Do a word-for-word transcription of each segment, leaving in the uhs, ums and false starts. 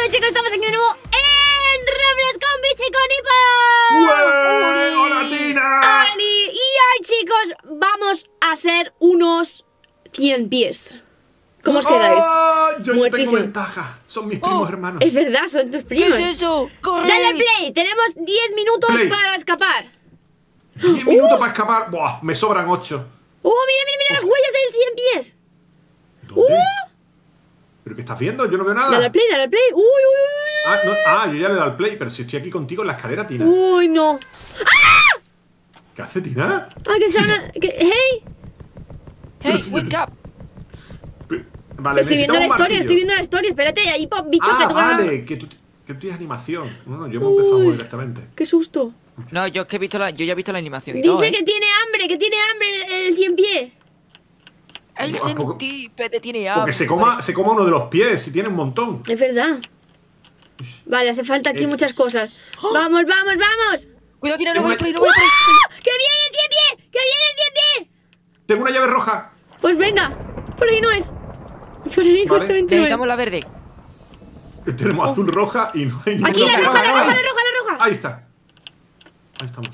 Hola chicos, estamos aquí de nuevo en Roblox con Bicho y con Hipo. ¡Hola, Tina! ¡Oli! Y hoy chicos, vamos a hacer unos cien pies. ¿Cómo os quedáis? ¡Oh! Yo tengo Muertísimo. ventaja. Son mis primos Oh, hermanos. Es verdad, son tus primos. ¿Qué es eso? ¡Corre! Dale play, tenemos diez minutos Play. para escapar. Diez minutos para escapar. Buah, me sobran ocho. ¡Oh, mira, mira, mira las huellas del cien pies! ¿Dónde? ¡Uh! ¿Pero qué estás viendo? Yo no veo nada. Dale al play, dale al play. ¡Uy, uy, Ah, no, ah, yo ya le he dado al play, pero si estoy aquí contigo en la escalera, Tina. uy! ¡Uy, no! ¿Qué hace, Tina? ¡Ah, que se van a... que- ¡Hey! Hey, wake up. Vale, Estoy viendo la necesitamos un historia, martillo. estoy viendo la historia. Espérate, ahí, po, bicho, que Ah, tú vas a- vale, que tú, que tú tienes animación. No, no, yo hemos empezado Uy. directamente. ¡Qué susto! No, yo es que he visto la, yo ya he visto la animación y Dice todo, ¿eh? que tiene hambre, que tiene hambre el, el cien pies. El ¿A poco? centípede tiene hambre. Porque se coma, se coma uno de los pies, si tiene un montón. Es verdad. Vale, hace falta aquí Eh. muchas cosas. ¡Vamos, vamos, vamos! Cuidado, tira, no Tengo voy una- por ahí, no voy por ahí. ¡Ah! ¡Que viene el cien pies! ¡Que viene el cien pies! Tengo una llave roja. Pues venga, por ahí no es. Por ahí Vale. justamente no Necesitamos es. la verde. Tenemos azul, roja y no hay ninguna. Aquí la Roja, roja, la roja. roja, la roja, la roja. Ahí está. Ahí estamos.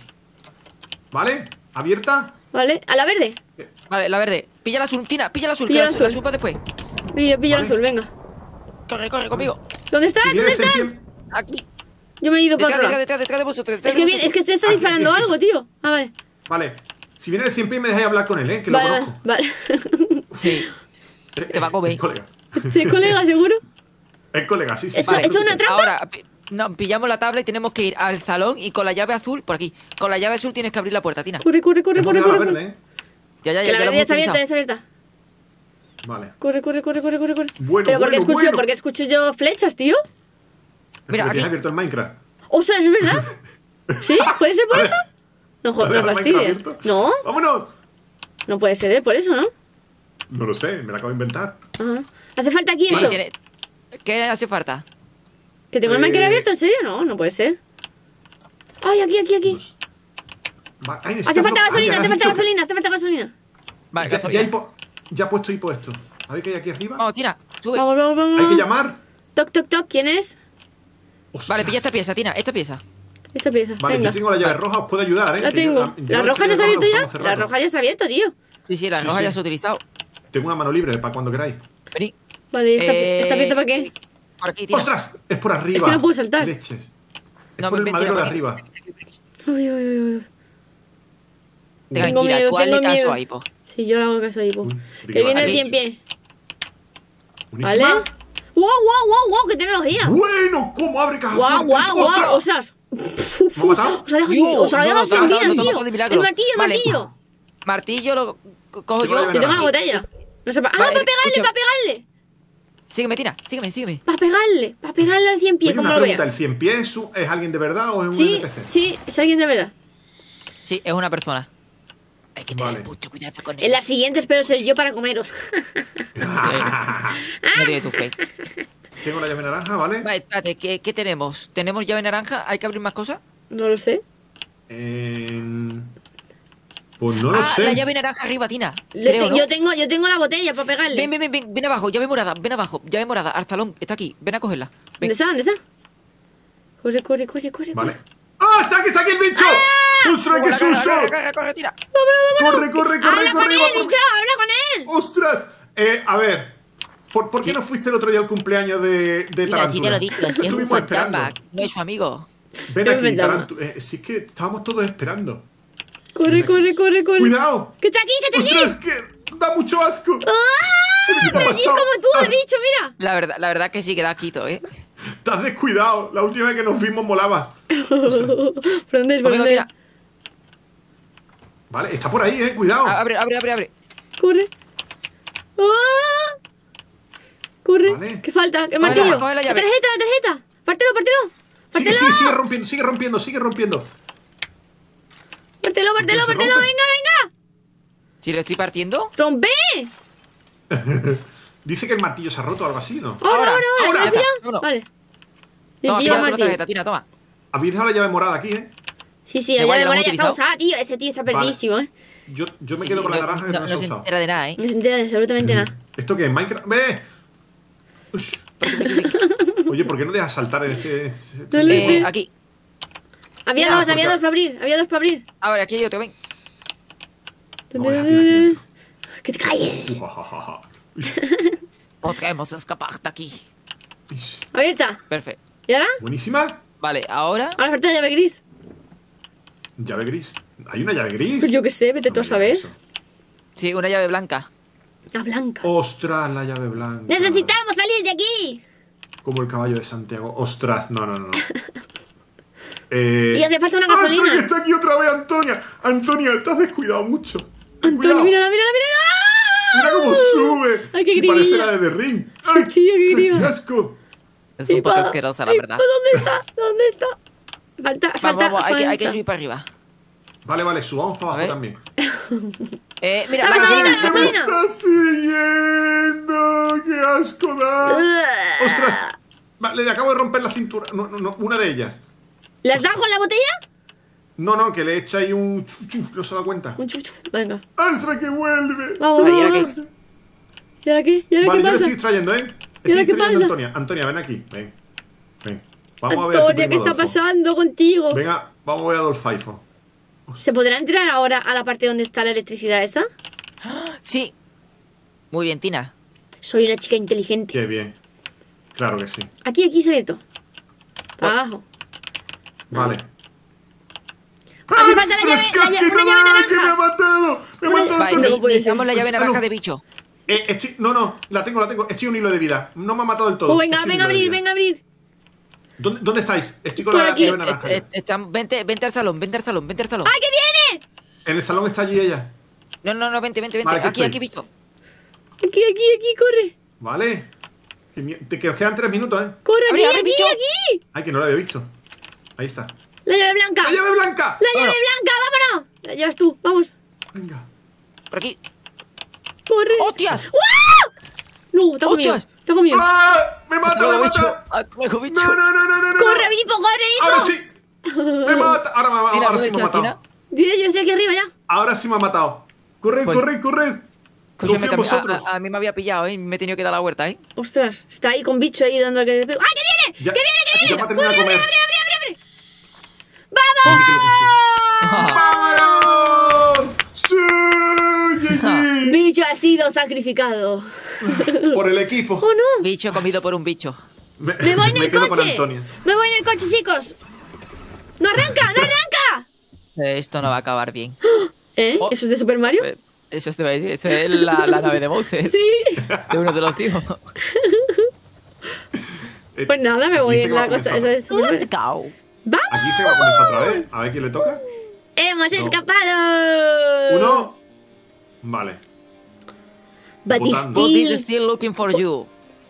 ¿Vale? ¿Abierta? Vale, a la verde. Vale, la verde. Pilla la azul, Tina, pilla la azul. Pilla que la la azul, la azul. azul para después. Pilla, pilla el Vale. azul, venga. Corre, corre conmigo. ¿Dónde estás? Si ¿Dónde vienes estás? el cien- Aquí. Yo me he ido para Detrás, otro detrás, lado. detrás, detrás de vosotros. detrás Es que de viene, es que vosotros. se está Aquí, disparando aquí. algo, tío. A ver. Vale. Si viene el cien pies me dejáis hablar con él, ¿eh? Que lo Vale, vale, conozco. vale. Sí. Te va a comer. Es colega. Sí, colega, seguro. Es colega, sí, sí. Echa- sí. echa una trampa. Ahora, pi- no, pillamos la tabla y tenemos que ir al salón y con la llave azul, por aquí. Con la llave azul tienes que abrir la puerta, Tina. Corre, corre, corre, Hemos corre, dejado la corre. verde, ¿eh? Ya, ya, Que ya, la ya lo verde hemos está abierta, utilizado. está abierta. Vale. Corre, corre, corre, corre, corre, corre. Bueno, Pero ¿por qué bueno, escucho, bueno. ¿por qué escucho yo flechas, tío? Mira, Porque aquí. tienes abierto el Minecraft. Ostras, ¿es verdad? ¿Sí? ¿Puede ser por A eso? ver. No, jo- ¿Has no dejado el fastidies. Minecraft abierto? No, ¡Vámonos! no puede ser, ¿eh? Por eso, ¿no? No lo sé, me la acabo de inventar. Ajá. ¿Hace falta aquí Sí, esto? tiene- ¿Qué hace falta? ¿Que tengo el Eh, Minecraft abierto? ¿En serio? No, no puede ser. Ay, aquí, aquí, aquí. Va- ay, Hace necesitamos- falta ay, gasolina, ya hace lo has falta dicho. gasolina, hace falta gasolina. Vale, Ya, gasolina. ya, hipo- ya he puesto hipo esto. A ver qué hay aquí arriba. Vamos, Tina, sube. Vamos, vamos, vamos. Hay que llamar. Toc, toc, toc. ¿Quién es? Ostras. Vale, pilla esta pieza, Tina, esta pieza. Esta pieza. Vale, Venga. yo tengo la llave roja, os puedo ayudar, ¿eh? La Que yo- tengo. yo ¿La el roja no se ha llave abierto roja ya? lo usamos La cerrado. roja ya se ha abierto, tío. Sí, sí, la Sí, roja sí. ya se ha utilizado. Tengo una mano libre para cuando queráis. Vení. Vale, ¿y esta, Eh, esta pieza para qué? Por aquí, Tina. ¡Ostras! Es por arriba. Es que no puedo saltar. Leches. Es No, por el ven, madero Tina, de por arriba. aquí, por aquí, por aquí. Uy, uy, uy, uy. Tengo Tranquila, miedo, tú hazle tengo caso miedo. ahí, po. Sí, yo le hago caso ahí, po. Uy, Que que viene el aquí. cien pies. Buenísima. ¿Vale? ¡Wow, wow, wow, wow! ¡Qué tecnología! Bueno, ¿cómo abre caja ¡Guau, fuerte? guau, guau! ¡Ostras! ¡Ostras! ¿Me ha matado? Os ha dejado Yo, sin, os ha no, dejado no, sin no, vida, no, no, no, tío. no, de El milagro. martillo, el Vale. martillo. Martillo lo co- cojo Tengo la yo. llave Yo tengo la naranja. botella. No sé, pa- ¡ah, Vale, para pegarle, escucha. para pegarle! Sígueme, Tina, sígueme, sígueme. Para pegarle, para pegarle al cien pies, Oye, como una lo pregunta, vea. ¿el cien pies es, un- es alguien de verdad o es un Sí, N P C? sí, es alguien de verdad. Sí, es una persona. Hay que tener Vale. mucho cuidado con En él. la siguiente espero ser yo para comeros. No tiene tu fe. Tengo la llave naranja, ¿vale? Vale, espérate, ¿qué, ¿qué tenemos? ¿Tenemos llave naranja? ¿Hay que abrir más cosas? No lo sé. Eh, Pues no lo ah, sé. la llave naranja arriba, Tina. Le Creo, te- ¿no? yo, tengo, yo tengo la botella para pegarle. Ven, ven, ven, ven, ven abajo, llave morada, ven abajo, llave morada, al salón, está aquí, ven a cogerla. ¿Dónde Ven. está? ¿Dónde está? Corre, corre, corre, corre. Vale. ¡Ah! ¡Está aquí, está aquí el bicho! ¡Ostras, qué Corre, corre, susto! corre, corre, corre, Tira. ¡Corre, corre, corre, ¡Habla con corre! él, va por- bicho! ¡Habla con él! ¡Ostras! Eh, a ver. ¿Por, por qué Sí. no fuiste el otro día al cumpleaños de, de Mira, Tarántula? si te lo digo, es que es un Estuvimos esperando. fantasma, no es su amigo. Ven Es aquí, verdad. Tarántula. Eh, si es que estábamos todos esperando. Corre, corre, corre, corre. ¡Cuidado! ¡Que está aquí, que está aquí! ¡Ostras, que da mucho asco! ¡Ah! ¿Qué ha Pero sí es pasado? como tú, el bicho, mira. La verdad, la verdad que sí que da quito, ¿eh? Te has descuidado. La última vez que nos vimos molabas. ¿Por dónde es? ¿Por Conmigo, dónde es? Tira. Vale, está por ahí, eh. Cuidado. Ah, Abre, abre, abre, abre. Corre. ¡Ah! Corre. Vale. ¿Qué falta? El Coge martillo. la- coge la La llave. tarjeta, la tarjeta. Pártelo, pártelo. Sigue, Pártelo. sigue, sigue rompiendo, sigue rompiendo, sigue rompiendo. Pártelo, pártelo, ¿Por qué se pártelo. rompe? Venga, venga. Si le estoy partiendo. ¡Rompe! Dice que el martillo se ha roto o algo así, ¿no? Ahora, ahora, Ahora, ahora. ahora. ¿Lo Ya has está, pillado? vámonos. Vale. Yo Toma, pillo pilla el la martillo. tarjeta, Tira, toma. Habéis dejado la llave morada aquí, ¿eh? Sí, sí, la Igual llave ya la morada hemos ya está utilizado. usada, tío. Ese tío está Vale. perdidísimo, ¿eh? Yo, yo me Sí, quedo sí, con la no, naranja que no, no, no se ha se usado. entera de nada, ¿eh? No se entera de absolutamente nada. ¿Esto qué es? ¿Minecraft? ¡Ve! Ush. Oye, ¿por qué no dejas saltar en este...? No lo Eh, sé. aquí. Había Ah, dos, había porque- dos para abrir. Había dos para abrir. Ahora, aquí hay otro, ven. No, aquí, aquí, aquí. Que te calles. Ujajaja. Podremos escapar de aquí. Abierta. Perfecto. ¿Y ahora? Buenísima. Vale, ahora... Ahora falta la llave gris. Llave gris. ¿Hay una llave gris? Pues yo qué sé, vete No tú a me saber. digas eso. Sí, una llave blanca. La blanca. Ostras, la llave blanca. ¡Necesitamos salir de aquí! Como el caballo de Santiago. Ostras, no, no, no. no. Eh... Y hace falta una ¡Ostras, gasolina! que está aquí otra vez, Antonia! Antonia, te has descuidado mucho. Ten Antonio, cuidado. mírala, mírala, mírala. Mira cómo sube. ¡Ay, qué Si parece grilla! la de The Ring. ¡Ay, tío, qué grilla! qué asco! Es un poco pa- asquerosa, la ay, verdad. pa, ¿Dónde está? ¿Dónde está? Falta, Vamos, falta, vamos, hay que, hay que falta. subir para arriba. Vale, vale, subamos para A abajo ver. también. Eh, mira, La la gasolina, gasolina. la ¡Me gasolina. está siguiendo! ¡Qué asco da! ¡Ostras! Vale, le acabo de romper la cintura. No, no, no, una de ellas. ¿Las das con la botella? No, no, que le he hecho ahí un chuchu, no se da cuenta. Un chuf, chuf. Venga. ¡Ostras, que vuelve! Vamos, Vale, ¿y vamos, ahora vamos. ¿Y ahora qué? ¿Y ahora Vale, qué yo le pasa? estoy extrayendo, ¿eh? ¿Y ahora Estoy qué extrayendo pasa? a Antonia. Antonia, ven aquí. Ven. Ven. Vamos a ver a tu Antonia, ¿qué primo está Adolfo. pasando contigo? Venga, vamos a ver a Adolfo. ¿Se podrá entrar ahora a la parte donde está la electricidad esa? Sí. Muy bien, Tina. Soy una chica inteligente. Qué bien. Claro que sí. Aquí, aquí se ha abierto. Por abajo. Vale. Hace falta la llave, ¡Ostras, la que llave, no una me- llave que naranja. me ha matado! ¡Me ha Una- matado Vale, Antonia! no ne- puede necesitamos ser. la llave Ah, naranja no. de bicho. Eh, estoy... No, no, la tengo, la tengo. Estoy un hilo de vida. No me ha matado del todo. Oh, venga, Estoy un venga a hilo de abrir, vida. venga a abrir. ¿Dónde, ¿Dónde estáis? Estoy con Por la aquí. llave Eh, naranja. eh, estamos- vente, vente al salón, vente al salón, vente al salón. ¡Ay, que viene! En el salón está allí ella. No, no, no, vente, vente, vente. Vale, aquí Aquí, estoy. aquí, bicho. Aquí, aquí, aquí, corre. Vale. Que, mi- te- que os quedan tres minutos, ¿eh? Corre, aquí, Abre, abre, aquí, bicho. aquí. Ay, que no lo había visto. Ahí está. La llave blanca. ¡La llave blanca! La llave Vámonos. blanca, vámonos. La llevas tú, vamos. Venga. Por aquí. Corre. ¡Hostias! No, te ha comido. ¡Hostias! Te ha comido. ¡Ah! ¡Me mata, me Luego, bicho. mata! Ah, luego, bicho. ¡No, no, no, no, no! no. Corre, Bipo, corre, ¡Ahora Bipo. sí! ¡Me mata! Ahora, me, Tina, ahora ¿dónde sí me ha estás, matado. Tina? Tío, yo estoy aquí arriba ya. Ahora sí me ha matado. ¡Corred, Pues- corred, corred! Escúchame, Confío en que a, mí- vosotros. a- a mí me había pillado, ¿eh? Me he tenido que dar la vuelta, ¿eh? Ostras, está ahí con bicho ahí dando que... ¡Ay, que viene! Ya- ¡Que viene, que ya viene! me ha terminado de ¡Corre, abre, comer. abre, abre, abre, abre! Dice que lo ¡Vamos! consigo. ¡Vámonos! ¡Sí! Yeye. Bicho ha sido sacrificado. Por el equipo. ¡Oh, no! Bicho comido por un bicho. Me, ¡Me voy en me el quedo con coche! Antonia. ¡Me voy en el coche, chicos! ¡No arranca, no arranca! Eh, Esto no va a acabar bien. ¿Eh? Oh. ¿Eso es de Super Mario? Eh, Eso te va a decir, eso es la, la nave de Bowser. Sí. De uno de los hijos. Eh, Pues nada, me voy dice en que va la a cosa comenzar. esa de Super Mario. Let's go. ¡Vamos! Aquí se va a comenzar otra vez. A ver quién le toca. ¡Hemos No. escapado! Uno. Vale. But Botando. still... But it's still looking for you.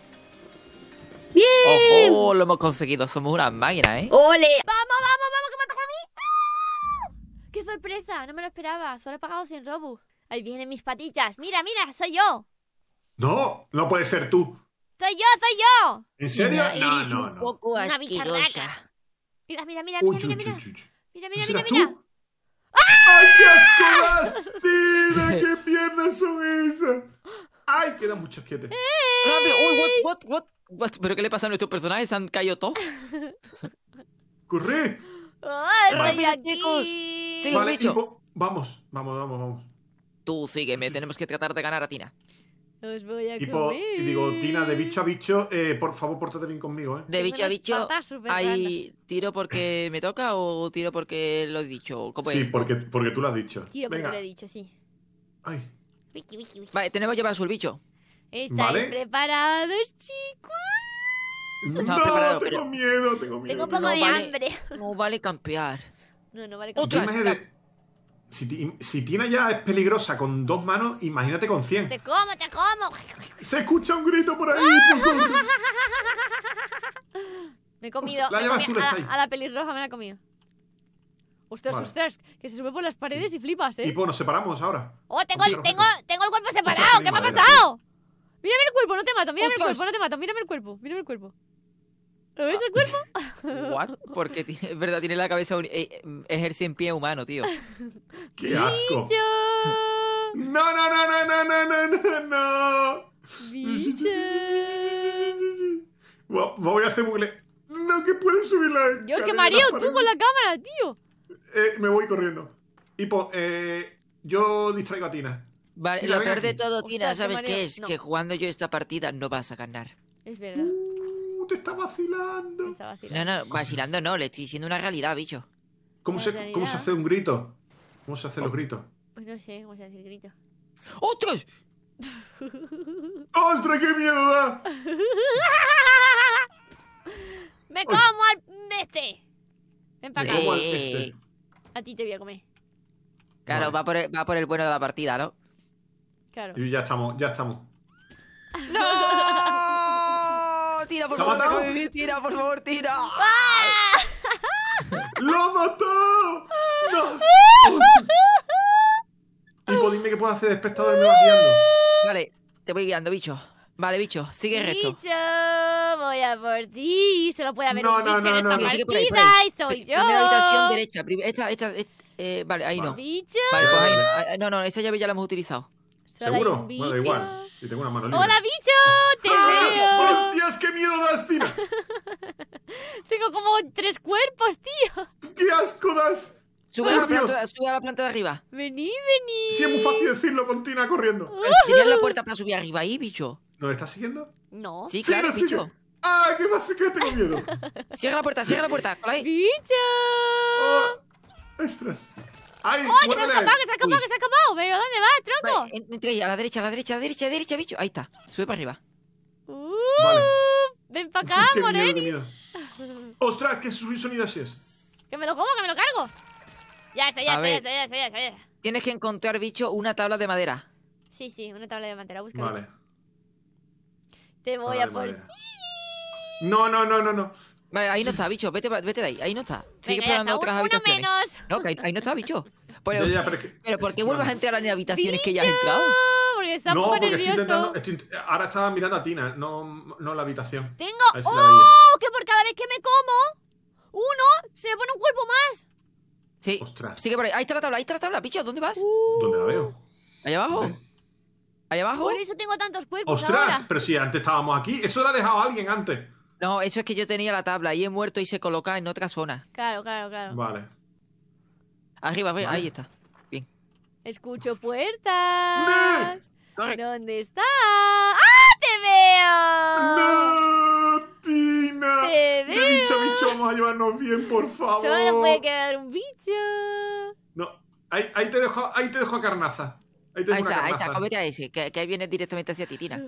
¡Bien! Ojo, lo hemos conseguido. Somos una máquina, ¿eh? ¡Ole! ¡Vamos, vamos, vamos! ¡Que me ha tocado a mí! ¡Ah! ¡Qué sorpresa! No me lo esperaba. Solo he pagado cien robux. Ahí vienen mis patitas. ¡Mira, mira! ¡Soy yo! No, no puede ser tú. ¡Soy yo, soy yo! ¿En serio? Tina, No, eres no, un no. poco Una asquerosa. bicharraca. Mira, mira, mira, Uy, mira, uy, mira, mira. uy, uy. Mira, ¿No mira, mira, serás mira. tú? ¡Ay, qué asco das, Tina! ¡Qué piernas son esas! ¡Ay, quedan muchos quietos! Rápido. Uy, what, what, what, what? ¿Pero qué le pasa a nuestros personajes? ¿Se han caído todos? ¡Corre! ¡Ay, Vale. estoy aquí! Chicos. Sí. Vale, bicho. Hipo, vamos, vamos, vamos, vamos. Tú sígueme, tenemos que tratar de ganar a Tina. Os voy a Hipo, comer. y digo, Tina, de bicho a bicho, eh, por favor, pórtate bien conmigo, ¿eh? De Tengo bicho a unas bicho, patas súper ¿hay tiro porque me toca o tiro porque lo he dicho? ¿Cómo Sí, es? porque, porque tú lo has dicho. Tío, porque Venga. lo he dicho, sí. Ay, Wiki, wiki, wiki. Vale, tenemos llevar azul bicho. ¿Estáis Vale. preparados, chicos? no, estaba preparado, tengo pero- miedo, tengo miedo. Tengo un poco No de vale. hambre. No vale campear. No, no vale Tú Otra. comer. imagínate, si, ti- si Tina ya es peligrosa con dos manos, imagínate con cien. Te como, te como. Se escucha un grito por ahí. por favor. Me he comido. La me he llave comido- azul a, está la, ahí. a la pelirroja me la he comido. Ostras, Vale. ostras, que se sube por las paredes y flipas, ¿eh? Y pues nos separamos ahora. Oh, tengo, el, Ostras, tengo, tengo el cuerpo separado. Ostras, ¿Qué me ha madera, pasado? Mírame el cuerpo, no te mato. Mírame el Ostras. cuerpo, no te mato. Mírame el cuerpo, mírame el cuerpo. ¿Lo ves el cuerpo? What? Porque tiene- es verdad, tiene la cabeza un, eh, eh, ejerce en pie humano, tío. ¡Qué asco! Bicho. No, no, no, no, no, no, no, no, no. Bicho. Va- Voy a hacer bucle. No, que puedes subir la. Dios, escalera qué mareo para- tú con la cámara, tío. Eh, me voy corriendo. Hipo, eh, yo distraigo a Tina. Vale, Tina, lo ven peor de aquí. todo, Ostras, Tina, qué ¿sabes mareo. qué es? No. Que jugando yo esta partida no vas a ganar. Es verdad. Uh, te está Me vacilando. está vacilando. No, no, vacilando no, le estoy diciendo una realidad, bicho. ¿Cómo La se, realidad. ¿Cómo se hace un grito? ¿Cómo se hacen los gritos? Pues no sé cómo se hace el grito. ¡Ostras! ¡Ostras, qué miedo da! ¡Me como al este! Ven para Me acá. como al Eh, este. A ti te voy a comer. Claro, Vale. va, por el, va por el bueno de la partida, ¿no? Claro. Y ya estamos, ya estamos. ¡No! Tira, por ¿Te ha favor, matado? déjame vivir, tira, por favor, tira. ¡Lo mató! ¡No! Hipo, dime qué puedo hacer de espectador, me vas guiando. Vale, te voy guiando, bicho. Vale, bicho, sigue el resto. Bicho, voy a por ti. Solo puede haber No, un no, bicho no, en no, esta no. Sigue, sigue por ahí, por partida ahí. y soy Pri- yo. Primera habitación derecha. prim- Esta, esta, esta, eh, vale, ahí no. Bicho. Vale, pues ahí no. Ah, No, no, esa llave ya la hemos utilizado. Solo hay ¿Seguro? un Bueno, da bicho. igual. Y tengo una mano libre. ¡Hola, bicho! ¡Te ¡Ah! veo! ¡Hostias, qué miedo das, Tina! Tengo como tres cuerpos, tío. ¡Qué asco das! Sube a, la ¡Por Dios! planta, sube a la planta de arriba. Vení, vení. Sí, es muy fácil decirlo con Tina corriendo. Pero si tenías la puerta para subir arriba ahí, bicho. ¿Nos estás siguiendo? No. Sí, claro, Sigue, sigue. bicho. ¡Ah, qué pasa! Que tengo miedo. Cierra la puerta, cierra la puerta. Por ahí. ¡Bicho! Oh, ¡Ostras! ¡Ay, ¡Oh, que se ha muérdele! escapado, que se ha escapado, Uy. que se ha escapado! ¿Pero dónde vas, tronco? Vale, en- entra ahí, a la derecha, a la derecha, a la derecha, a la derecha, derecha, bicho. Ahí está. Sube para arriba. Uh, Vale. ven para acá, ¡Qué miedo, qué Moreni. miedo! ¡Ostras, qué su- sonido ese es! Que me lo como, que me lo cargo. Ya está, ya A está, ya ver. está, ya está, ya está, ya está. Tienes que encontrar, bicho, una tabla de madera. Sí, sí, una tabla de madera, busca, Vale. bicho. Te voy Vale, a por vale. ti. No, no, no, no, no. Vale, ahí no está, bicho. Vete, pa- vete de ahí, ahí no está. Sigue Venga, ya explorando está, otras uno habitaciones. menos. No, que ahí, ahí no está, bicho. Pero, Ya, ya, pero es que... pero ¿por qué vuelvas a Vale. entrar en habitaciones que ya has entrado? Porque está un No, poco porque estoy nervioso. intentando... estoy int- ahora estaba mirando a Tina, no, no la habitación. Tengo... A ver si la ¡Oh! Que por cada vez que me como uno, se me pone un cuerpo más. Sí, Ostras. sigue por ahí. Ahí está la tabla, ahí está la tabla, bicho. ¿Dónde vas? ¿Dónde la veo? ¿Allá abajo? ¿Dónde? ¿Allá abajo? Por eso tengo tantos cuerpos ¡Ostras! ahora. Pero si antes estábamos aquí. Eso lo ha dejado alguien antes. No, eso es que yo tenía la tabla y he muerto y se coloca en otra zona. Claro, claro, claro. Vale. Arriba, arriba, Vale. ahí está. Bien. Escucho puertas. Corre. ¿Dónde está? ¡Ah! ¡Te veo! ¡No, Tina! Te De veo. bicho a bicho vamos a llevarnos bien, por favor. Solo puede quedar un bicho. No, ahí, ahí te dejo, ahí te dejo a Carnaza. Ahí te Ahí dejo una está, ahí carnaza. está. Cómete a ese, que, que ahí viene directamente hacia ti, Tina.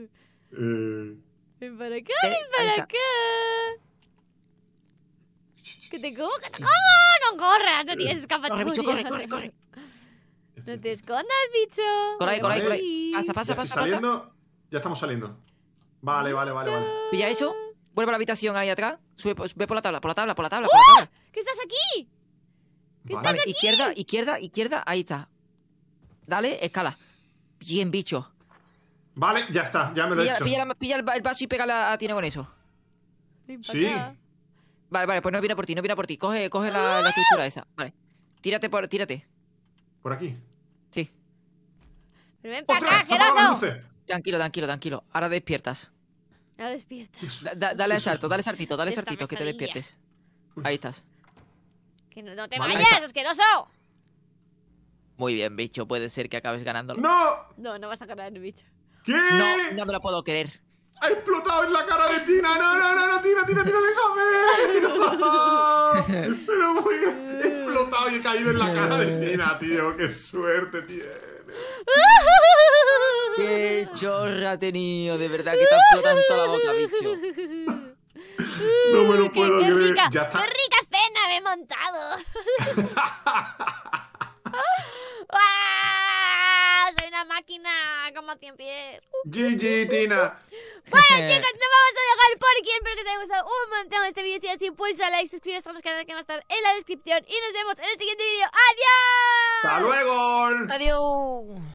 Eh, Ven para acá, Ven, ven ahí para está. acá. Que te como, que te como. No corras, no tienes escapatoria. Corre, bicho, corre, corre, corre. No te escondas, bicho. Por ahí, por ahí, por ahí. Voy. Pasa, ya pasa, estoy pasa, pasa. saliendo. Ya estamos saliendo. Vale, vale, vale, vale. Pilla eso. Vuelve a la habitación ahí atrás. Sube, pues, ve por la tabla, por la tabla, por la tabla, ¡Oh! por la tabla. ¿Qué estás aquí? ¿Qué Vale. estás Vale, aquí? izquierda, izquierda, izquierda, ahí está. Dale, escala. Bien, bicho. Vale, ya está, ya me lo he Pilla, hecho. pilla la- pilla el, va- el vaso y pégala a Tina con eso. Ven pa' Sí. acá. Vale, vale, pues no viene por ti, no viene por ti. Coge, coge la, la estructura esa. Vale. Tírate por, tírate. Por aquí. Sí. Pero ven para acá, ¡Ostras! ¡Se apagan las asqueroso. luces! Tranquilo, tranquilo, tranquilo. Ahora despiertas. Ahora despierta. Da- da- dale al salto, dale saltito, dale Esta saltito, que te pesadilla. despiertes. Ahí estás. Que no, no te Vale. vayas, asqueroso. Muy bien, bicho, puede ser que acabes ganándolo. ¡No! No, no vas a ganar, bicho. ¿Qué? No, no me lo puedo creer. ¡Ha explotado en la cara de Tina! ¡No, no, no, no! ¡Tina, Tina, Tina, déjame! ¡No! Pero muy... He explotado y he caído en la cara de Tina, tío. ¡Qué suerte tiene! Qué chorra ha tenido, de verdad, que te ha explotado en toda la boca, bicho. No me lo Qué- puedo qué creer. rica, Ya está. ¡Qué rica cena me he montado! ¡Ah! Soy una máquina como cien pies. G G, Tina. Bueno, chicos, nos vamos a dejar por aquí. Espero que os haya gustado un montón este vídeo. Si es así, pulsa like, suscríbete a los canales que van a estar en la descripción. Y nos vemos en el siguiente vídeo. ¡Adiós! ¡Hasta luego! Adiós.